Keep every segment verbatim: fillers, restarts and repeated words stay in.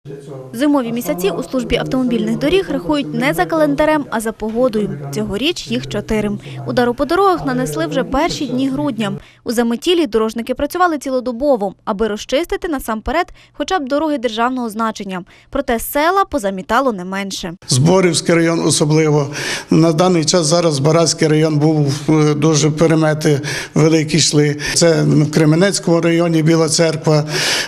Зимові місяці у службі автомобільних доріг рахують не за календарем, а за погодою. Цьогоріч їх чотири. Удару по дорогах нанесли вже перші дні грудня. У заметілі дорожники працювали цілодобово, аби розчистити насамперед хоча б дороги державного значення. Проте села позамітало не менше. Зборівський район особливо. На даний час зараз Барацький район був, дуже перемети великі йшли. Це в Кременецькому районі Біла Церква.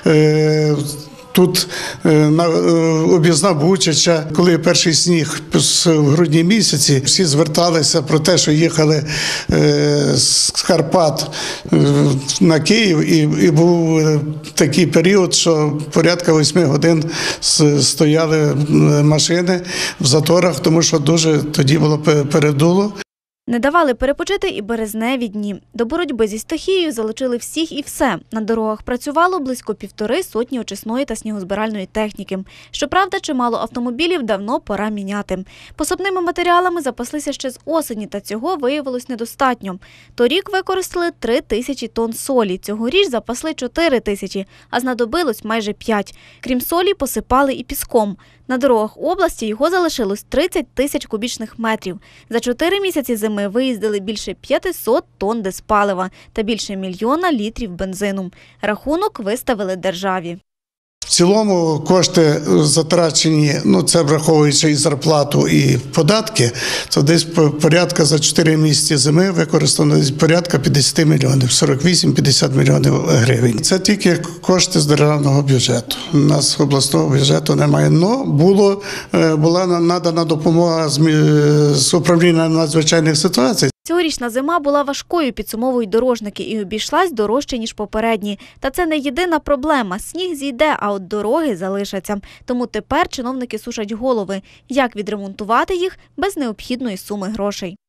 Тут об'їзна Бучача, коли перший сніг в грудні місяці, всі зверталися про те, що їхали з Карпат на Київ, і був такий період, що порядка восьми годин стояли машини в заторах, тому що дуже тоді було передуло. Не давали перепочити і березневі дні. До боротьби зі стихією залучили всіх і все. На дорогах працювало близько півтори сотні очисної та снігозбиральної техніки. Щоправда, чимало автомобілів давно пора міняти. Посипними матеріалами запаслися ще з осені, та цього виявилось недостатньо. Торік використали три тисячі тонн солі, цьогоріч запасли чотири тисячі, а знадобилось майже п'ять. Крім солі, посипали і піском. На дорогах області його залишилось тридцять тисяч кубічних метрів. За чотири місяці зими виїздили більше п'ятисот тонн диспалива та більше мільйона літрів бензину. Рахунок виставили державі. В цілому кошти затрачені, ну це враховуючи і зарплату, і податки, то десь порядка за чотири місяці зими використано десь порядка п'ятдесят мільйонів, сорок вісім - п'ятдесят мільйонів гривень. Це тільки кошти з державного бюджету. У нас обласного бюджету немає. Но було, була надана допомога з управління надзвичайних ситуацій. Цьогорічна зима була важкою, підсумовують дорожники, і обійшлась дорожче, ніж попередні. Та це не єдина проблема. Сніг зійде, а от дороги залишаться. Тому тепер чиновники сушать голови, як відремонтувати їх без необхідної суми грошей.